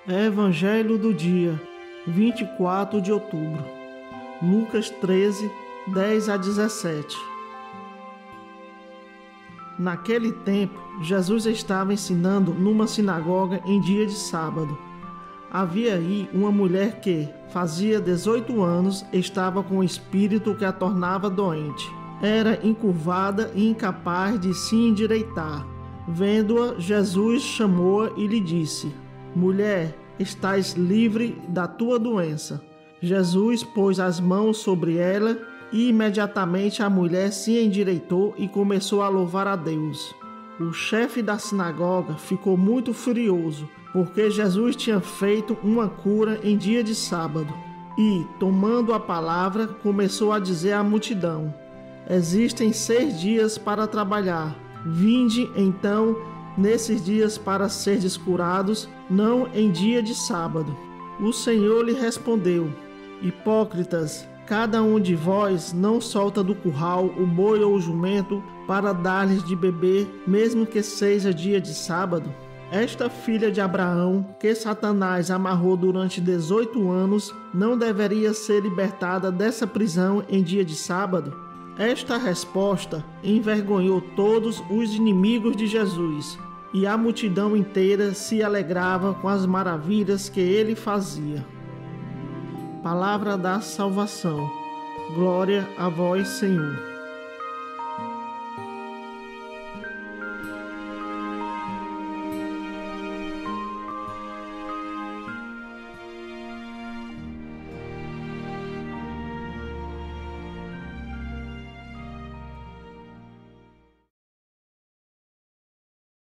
Evangelho do dia, 24 de outubro. Lucas 13, 10 a 17. Naquele tempo, Jesus estava ensinando numa sinagoga em dia de sábado. Havia aí uma mulher que, fazia 18 anos, estava com um espírito que a tornava doente. Era encurvada e incapaz de se endireitar. Vendo-a, Jesus chamou-a e lhe disse: Mulher, estás livre da tua doença. Jesus pôs as mãos sobre ela e imediatamente a mulher se endireitou e começou a louvar a Deus. O chefe da sinagoga ficou muito furioso, porque Jesus tinha feito uma cura em dia de sábado. E, tomando a palavra, começou a dizer à multidão: Existem 6 dias para trabalhar. Vinde, então, nesses dias para serdes curados, não em dia de sábado. O Senhor lhe respondeu: Hipócritas, cada um de vós não solta do curral o boi ou o jumento para dar-lhes de beber, mesmo que seja dia de sábado? Esta filha de Abraão, que Satanás amarrou durante 18 anos, não deveria ser libertada dessa prisão em dia de sábado? Esta resposta envergonhou todos os inimigos de Jesus, e a multidão inteira se alegrava com as maravilhas que ele fazia. Palavra da salvação. Glória a vós, Senhor.